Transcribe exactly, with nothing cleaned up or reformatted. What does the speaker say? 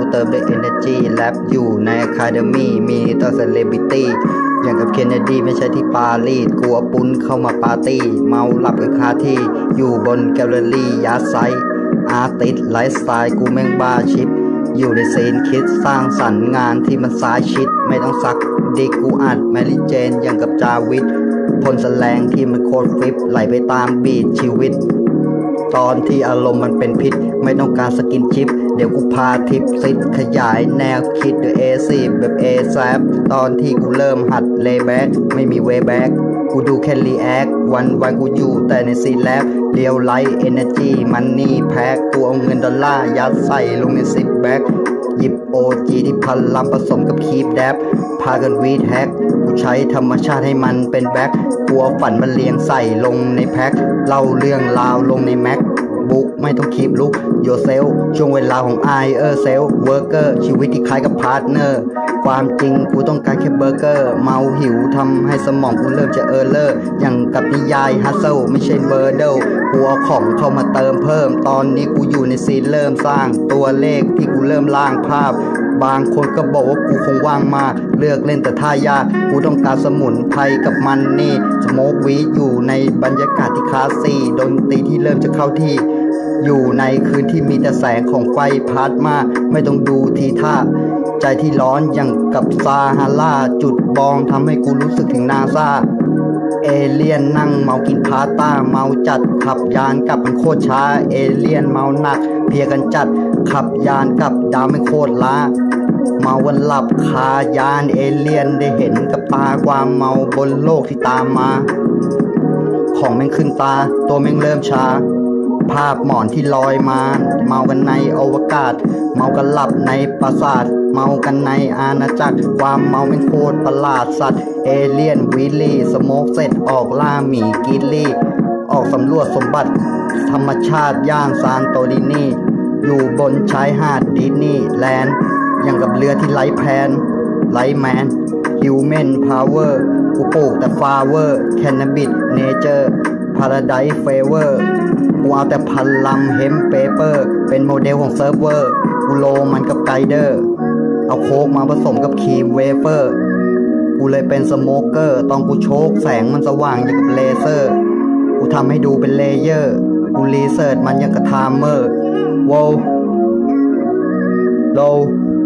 เติมด้วย energy แรปอยู่ใน academy มีต่อ celebrity อย่างกับเคนเนดีไม่ใช่ที่ปารีสกลัวปุ้นเข้ามาปาร์ตี้เมาหลับกันคาที่อยู่บนแกลเลอรี่ยาไซอาร์ติสไลฟ์สไตล์กูแม่งบ้าชิปอยู่ในซีนคิดสร้างสรรค์งานที่มันสายชิดไม่ต้องซักดิกูอัดแมรี่เจนอย่างกับจาวิทพลแสลงที่มันโคตรฟิปไหลไปตามบีทชีวิตตอนที่อารมณ์มันเป็นพิษไม่ต้องการสกินชิปเดี๋ยวกูพาทิปซิดขยายแนวคิดด้วยเอซีแบบเอแซปตอนที่กูเริ่มหัดเลย์แบ็กไม่มีเวแบ็กกูดูแค่รีแอควันวันกูอยู่แต่ในซีแลบเรียวไลท์เอเนอร์จีมันนี่แพ็กกูเอาเงินดอลลาร์ยัดใส่ลงในซิปแบ็กหยิบโอจีที่พันลำผสมกับคีบแดบพากันวีดแฮกกูใช้ธรรมชาติให้มันเป็นแบ็กกลัวฝันมันเลี้ยงใส่ลงในแพ็คเล่าเรื่องราวลงในแม็กบุ๊กไม่ต้องคีบลุกโยเซลช่วงเวลาของไอเออร์เซลเวิร์กเกอร์ชีวิตที่คล้ายกับพาร์ทเนอร์ความจริงกูต้องการแค่เบอร์เกอร์เมาหิวทำให้สมองกูเริ่มจะเออร์เลอร์อย่างกับนิยายฮัสเซิลไม่ใช่เบอร์เดิลกูเอาของเข้ามาเติมเพิ่มตอนนี้กูอยู่ในซีนเริ่มสร้างตัวเลขที่กูเริ่มล่างภาพบางคนก็บอกว่ากูคงว่างมากเลือกเล่นแต่ท่ายากกูต้องการสมุนไพรกับมันนี่สโมกวีอยู่ในบรรยากาศที่คลาสสี่ดนตรีที่เริ่มจะเข้าที่อยู่ในคืนที่มีแต่แสงของไฟพาดมาไม่ต้องดูทีท่าใจที่ร้อนอย่างกับซาฮาราจุดบองทำให้กูรู้สึกถึงนาซาเอเลียนนั่งเมากินพาต้าเมาจัดขับยานกลับมันโคตรช้าเอเลียนเมาหนักเพียกันจัดขับยานกลับดาวไม่โคตรล้าเมาวันหลับคายานเอเลียนได้เห็นกับตาความเมาบนโลกที่ตามมาของแม่งขึ้นตาตัวแม่งเริ่มชาภาพหมอนที่ลอยมาเมากันในอวกาศเมากันหลับในปราสาทเมากันในอาณาจักรความเมาเป็นโคตรประหลาดสัตว์เอเลี่ยนวิลลี่สโมกเสร็จออกล่าหมีกิลลี่ออกสำรวจสมบัติธรรมชาติย่างซานโตดินีอยู่บนชายหาดดิสนีย์แลนด์อย่างกับเรือที่ไร้แพนไร้แมนฮิวแมนพาวเวอร์กูปลูกแต่ฟลาเวอร์แคนนาบิสเนเจอร์พาราไดซ์เฟเวอร์กูเอาแต่พันลำเฮมเปเปอร์เป็นโมเดลของเซิร์ฟเวอร์กูโลมันกับไกเดอร์เอาโค้กมาผสมกับครีมเวเฟอร์กูเลยเป็นสโมเกอร์ตอนกูโชกแสงมันสว่างอย่างกับเลเซอร์กูทำให้ดูเป็นเลเยอร์กูรีเสิร์ชมันอย่างกับไทม์เมอร์โว้โล